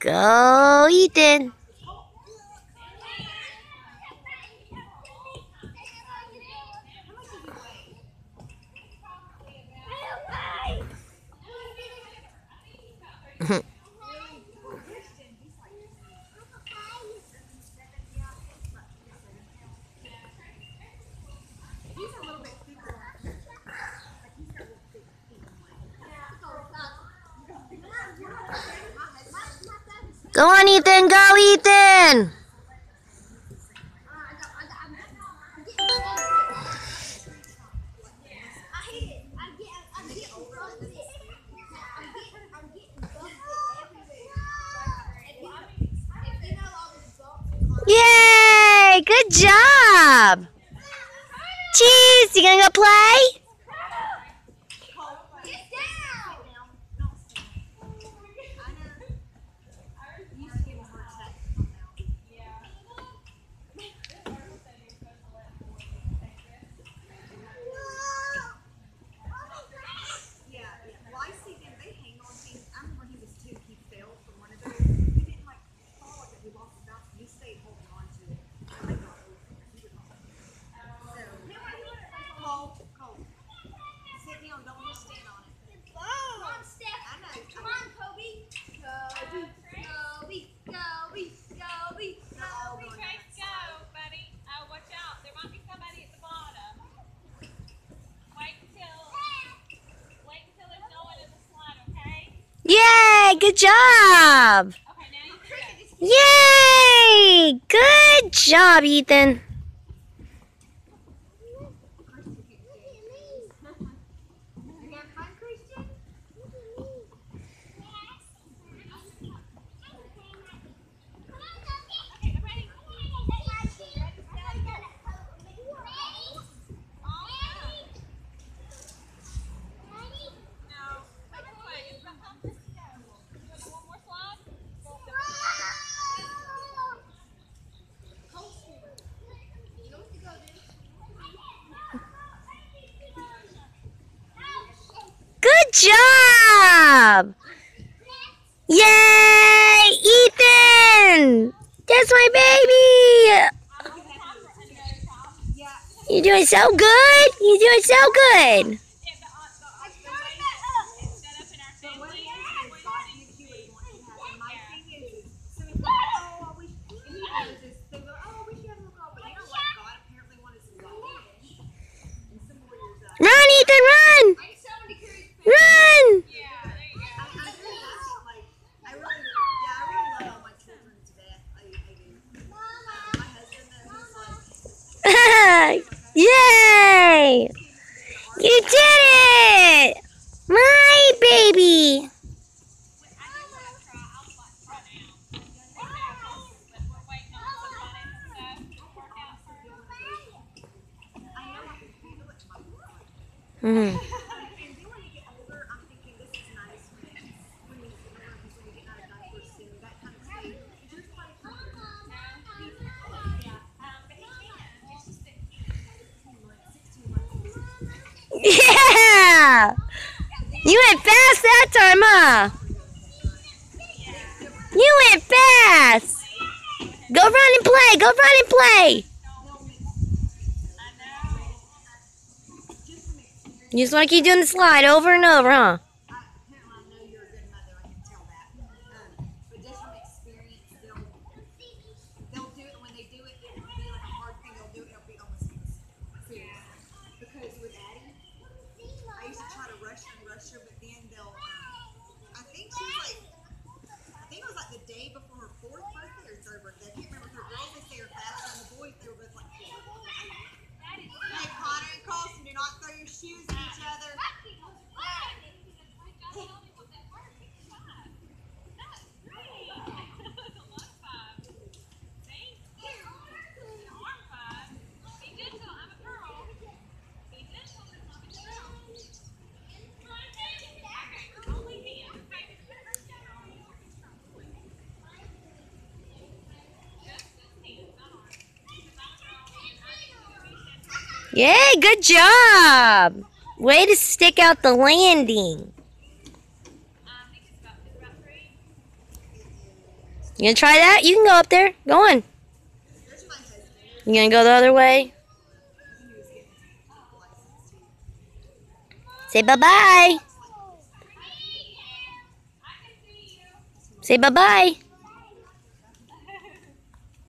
Go, Ethan. Go on, Ethan. Go, Ethan. Yay! Good job. Cheese, you gonna go play? Yay! Good job! Yay! Good job, Ethan. Good job! Yay! Ethan! That's my baby! You're doing so good! You're doing so good! Run, Ethan, run! Run! Yay! You did it! My baby! Mm-hmm. Yeah! You went fast that time, huh? You went fast! Go run and play! Go run and play! You just want to keep doing the slide over and over, huh? Yay, good job! Way to stick out the landing. You gonna try that? You can go up there. Go on. You gonna go the other way? Say bye-bye. Say bye-bye.